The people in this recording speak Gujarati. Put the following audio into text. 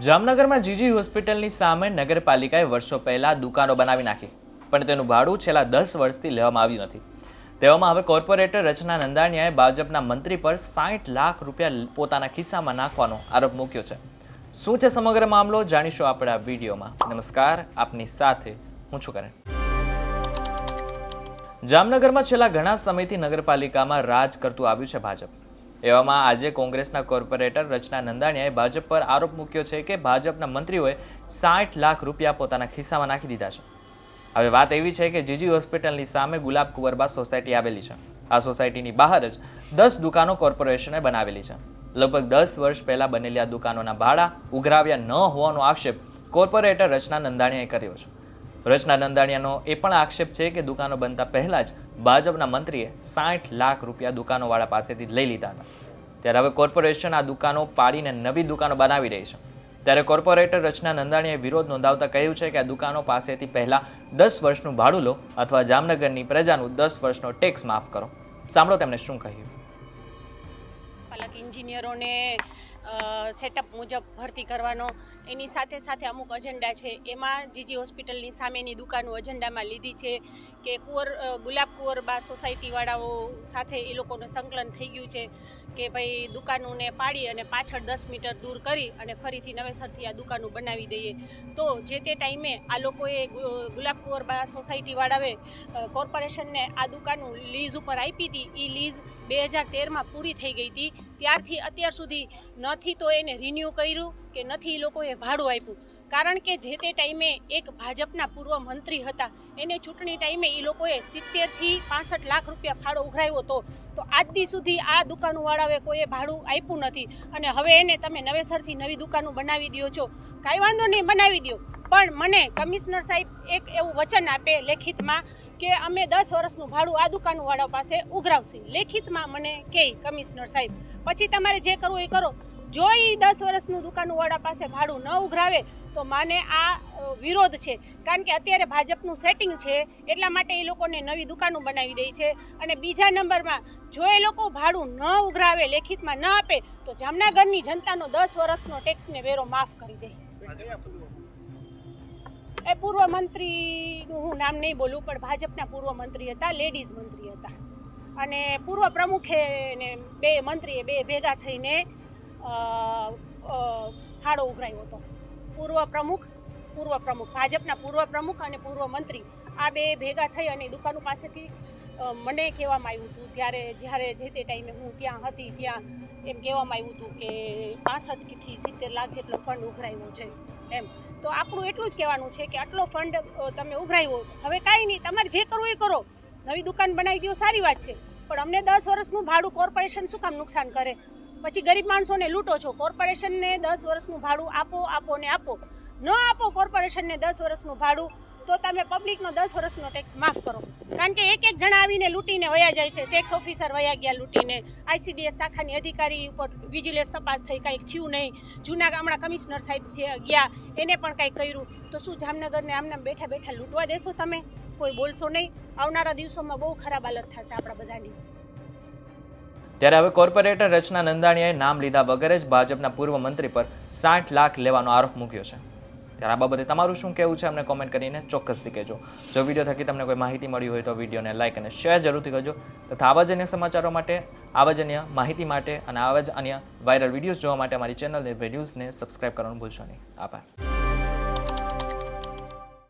જામનગરમાં જીજી હોસ્પિટલની સામે નગરપાલિકાએ વર્ષો પહેલા દુકાનો બનાવી નાખી, પણ તેનું ભાડું છેલ્લા 10 વર્ષથી લેવામાં આવ્યું નથી. તેવામાં હવે કોર્પોરેટર રચના નંદાણીયાએ ભાજપના મંત્રી પર 60 લાખ રૂપિયા પોતાના ખિસ્સામાં નાખવાનો આરોપ મૂક્યો છે. શું છે સમગ્ર મામલો જાણીશું આપણે આ વિડીયોમાં. નમસ્કાર, આપની સાથે હું છું કરણ. જામનગરમાં છેલ્લા ઘણા સમયથી નગરપાલિકામાં રાજ કરતું આવ્યું છે ભાજપ. એવામાં આજે કોંગ્રેસના કોર્પોરેટર રચના નંદાણીયાએ ભાજપ પર આરોપ મૂક્યો છે કે ભાજપના મંત્રીઓએ 60 લાખ રૂપિયા પોતાના ખિસ્સામાં નાખી દીધા છે. હવે વાત એવી છે કે જીજી હોસ્પિટલની સામે ગુલાબ કુંવરબા સોસાયટી આવેલી છે. આ સોસાયટીની બહાર જ 10 દુકાનો કોર્પોરેશને બનાવેલી છે. લગભગ 10 વર્ષ પહેલા બનેલી આ દુકાનોના ભાડા ઉઘરાવ્યા ન હોવાનો આક્ષેપ કોર્પોરેટર રચના નંદાણીયાએ કર્યો છે. રચના નંદાણીયાનો એ પણ આક્ષેપ છે કે દુકાનો બનતા પહેલા જ ભાજપના મંત્રીએ 60 લાખ રૂપિયા દુકાનોવાળા પાસેથી લઈ લીધા હતા. ત્યારે હવે કોર્પોરેશન આ દુકાનો પાડીને નવી દુકાનો બનાવી રહી છે. ત્યારે કોર્પોરેટર રચના નંદાણીયાએ વિરોધ નોંધાવતા કહ્યું છે કે આ દુકાનો પાસેથી પહેલા 10 વર્ષનું ભાડું લો અથવા જામનગરની પ્રજાનું 10 વર્ષનો ટેક્સ માફ કરો. સાંભળો તેમણે શું કહ્યું. એન્જિનિયરોને સેટઅપ મુજબ ભરતી કરવાનો, એની સાથે સાથે અમુક એજન્ડા છે. એમાં જીજી હોસ્પિટલની સામેની દુકાનો એજન્ડામાં લીધી છે કે ગુલાબ કુંવરબા સોસાયટીવાળાઓ સાથે એ લોકોનું સંકલન થઈ ગયું છે કે ભાઈ દુકાનોને પાડી અને પાછળ 10 મીટર દૂર કરી અને ફરીથી નવેસરથી આ દુકાનો બનાવી દઈએ. તો જે તે ટાઈમે આ લોકોએ ગુલાબ કુંવરબા સોસાયટીવાળાએ કોર્પોરેશનને આ દુકાનો લીઝ ઉપર આપી હતી. એ લીઝ 2013માં પૂરી થઈ ગઈ હતી. ત્યારથી અત્યાર સુધી નથી તો એને રિન્યૂ કર્યું કે નથી એ લોકોએ ભાડું આપ્યું. કારણ કે જે તે ટાઈમે એક ભાજપના પૂર્વ મંત્રી હતા, એને ચૂંટણી ટાઈમે એ લોકોએ 70થી 65 લાખ રૂપિયા ભાડો ઉઘરાવ્યો હતો. તો આજ દી સુધી આ દુકાનોવાળાએ કોઈએ ભાડું આપ્યું નથી અને હવે એને તમે નવેસરથી નવી દુકાનો બનાવી દો છો. કાંઈ વાંધો નહીં, બનાવી દો, પણ મને કમિશનર સાહેબ એક એવું વચન આપે લેખિતમાં કે અમે 10 વર્ષનું ભાડું આ દુકાનવાળા પાસે ઉઘરાવશે. લેખિતમાં મને કહે કમિશનર સાહેબ. પછી તમારે જે કરવું એ કરો. જો એ 10 વર્ષનું દુકાનવાળા પાસે ભાડું ન ઉઘરાવે તો માને આ વિરોધ છે. કારણ કે અત્યારે ભાજપનું સેટિંગ છે, એટલા માટે એ લોકોને નવી દુકાનો બનાવી દે છે. અને બીજા નંબરમાં જો એ લોકો ભાડું ન ઉઘરાવે, લેખિતમાં ન આપે, તો જામનગરની જનતાનો 10 વર્ષનો ટેક્સને વેરો માફ કરી દે. એ પૂર્વ મંત્રીનું હું નામ નહીં બોલું, પણ ભાજપના પૂર્વ મંત્રી હતા, લેડીઝ મંત્રી હતા. અને પૂર્વ પ્રમુખે ને બે મંત્રીએ બે ભેગા થઈને ફાળો ઉઘરાવ્યો હતો. પૂર્વ પ્રમુખ ભાજપના પૂર્વ પ્રમુખ અને પૂર્વ મંત્રી આ બે ભેગા થઈ અને દુકાનો પાસેથી મને કહેવામાં આવ્યું હતું જ્યારે જે તે ટાઈમે હું ત્યાં હતી, ત્યાં એમ કહેવામાં આવ્યું હતું કે 65થી 70 લાખ જેટલો ફંડ ઉઘરાવ્યો છે એમ. તો આપણું એટલું જ કહેવાનું છે કે આટલો ફંડ તમે ઉઘરાવ્યો, હવે કાંઈ નહીં, તમારે જે કરવું એ કરો. નવી દુકાન બનાવી દો, સારી વાત છે, પણ અમને 10 વર્ષનું ભાડું કોર્પોરેશન શું કામ નુકસાન કરે? પછી ગરીબ માણસોને લૂંટો છો. કોર્પોરેશનને 10 વર્ષનું ભાડું આપો ને આપો. ન આપો કોર્પોરેશનને 10 વર્ષનું ભાડું, તો તમે પબ્લિકનો 10 વર્ષનો ટેક્સ માફ કરો. કારણ કે એક જણા આવીને લૂંટીને વયા જાય છે. ટેક્સ ઓફિસર વયા ગયા લૂંટીને, ICDS શાખાની અધિકારી ઉપર વિજિલન્સ તપાસ થઈ, કાંઈક થયું નહીં. જૂના ગામડા કમિશનર સાહેબ ગયા, એને પણ કાંઈક કર્યું. તો શું જામનગરને આમનામ બેઠા બેઠા લૂંટવા દેશો તમે? કોઈ બોલશો નહીં. આવનારા દિવસોમાં બહુ ખરાબ હાલત થશે આપણા બધાની. ત્યારે હવે કોર્પોરેટર રચના નંદાણીયાએ નામ લીધા વગર જ ભાજપના પૂર્વ મંત્રી પર 60 લાખ લેવાનો આરોપ મૂક્યો છે. ત્યારે આ બાબતે તમારું શું કહેવું છે અમને કોમેન્ટ કરીને ચોક્કસથી કહેજો. જો વિડીયો થકી તમને કોઈ માહિતી મળી હોય તો વિડીયોને લાઇક અને શેર જરૂરથી કરજો. તથા આવા જ અન્ય સમાચારો માટે, આવા જ અન્ય માહિતી માટે અને આવા જ અન્ય વાયરલ વિડીયોઝ જોવા માટે અમારી ચેનલ ન્યૂઝને સબસ્ક્રાઇબ કરવાનું ભૂલશો નહીં. આભાર.